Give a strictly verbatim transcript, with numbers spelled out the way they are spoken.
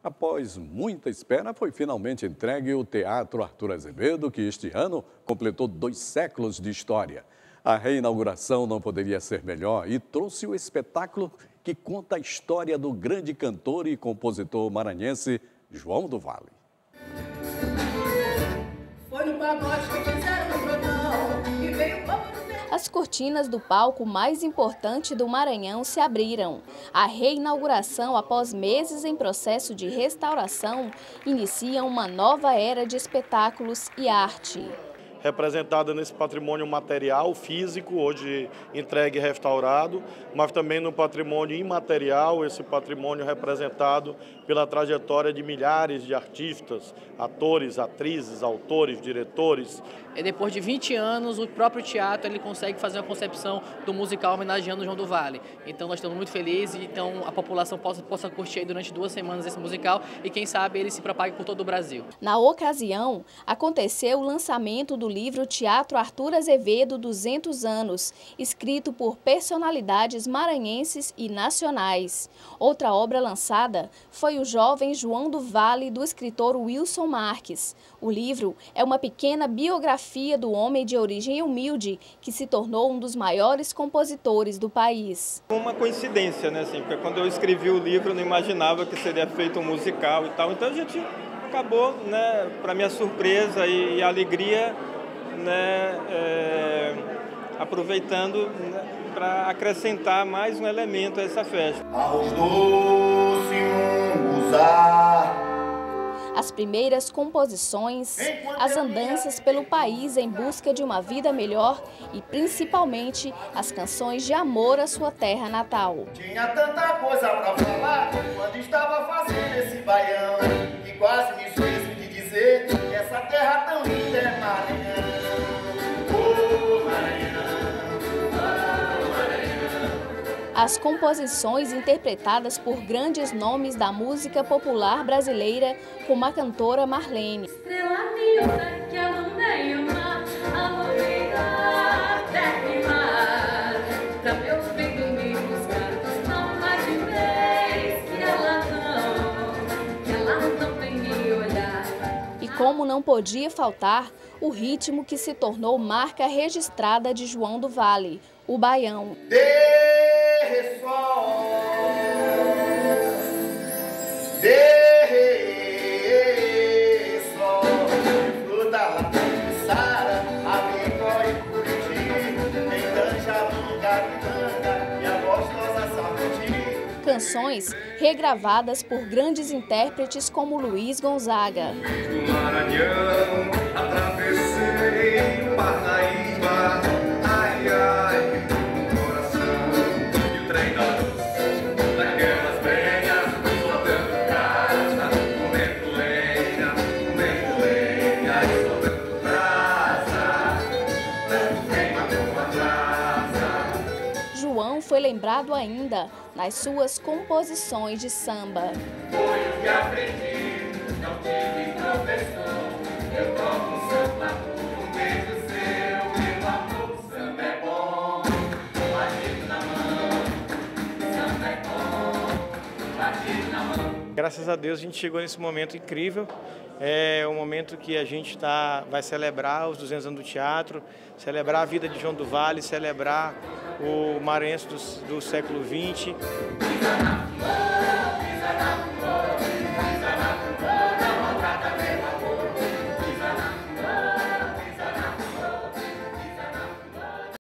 Após muita espera, foi finalmente entregue o Teatro Arthur Azevedo, que este ano completou dois séculos de história. A reinauguração não poderia ser melhor e trouxe o espetáculo que conta a história do grande cantor e compositor maranhense João do Vale. Foi no pagode que fizeram no trovão e veio o povo. As cortinas do palco mais importante do Maranhão se abriram. A reinauguração, após meses em processo de restauração, inicia uma nova era de espetáculos e arte. Representada nesse patrimônio material, físico, hoje entregue e restaurado, mas também no patrimônio imaterial, esse patrimônio representado pela trajetória de milhares de artistas, atores, atrizes, autores, diretores. E depois de vinte anos, o próprio teatro ele consegue fazer uma concepção do musical homenageando o João do Vale. Então nós estamos muito felizes, então a população possa, possa curtir aí durante duas semanas esse musical e quem sabe ele se propague por todo o Brasil. Na ocasião, aconteceu o lançamento do livro Teatro Arthur Azevedo duzentos anos, escrito por personalidades maranhenses e nacionais. Outra obra lançada foi O Jovem João do Vale, do escritor Wilson Marques. O livro é uma pequena biografia do homem de origem humilde que se tornou um dos maiores compositores do país. Uma coincidência, né? Assim, porque quando eu escrevi o livro eu não imaginava que seria feito um musical e tal. Então a gente acabou, né, para minha surpresa e alegria, né, é, aproveitando, né, para acrescentar mais um elemento a essa festa. Arroz doce, munguzá. As primeiras composições, as andanças pelo país em busca de uma vida melhor e, principalmente, as canções de amor à sua terra natal. Tinha tanta coisa pra falar quando estava fazendo esse baião e quase me esqueço de dizer que essa terra tão linda é Maranhão. Oh, Maranhão, oh, Maranhão. As composições interpretadas por grandes nomes da música popular brasileira, como a cantora Marlene. Estrela linda que alumbra o mar, alumbra terra e mar, pra meus bem dormir buscar, não mais de vez que ela não, que ela não vem me olhar. E como não podia faltar, o ritmo que se tornou marca registrada de João do Vale, o baião. De sol, de canções regravadas por grandes intérpretes como Luiz Gonzaga. Do Maranhão, atravessei o Parnaíba, ai, ai, no coração, e o trem da luz, daquelas venhas, soltando casa, comendo lenha, comendo lenha, e soltando brasa, não queima com a brasa. João foi lembrado ainda nas suas composições de samba. Foi o que aprendi, não tive professor, eu toco samba por um beijo seu, meu amor, samba é bom, batido na mão, samba é bom, batido na mão. Graças a Deus a gente chegou nesse momento incrível, é o momento que a gente tá, vai celebrar os duzentos anos do teatro, celebrar a vida de João do Vale, celebrar o maranhense do, do século vinte.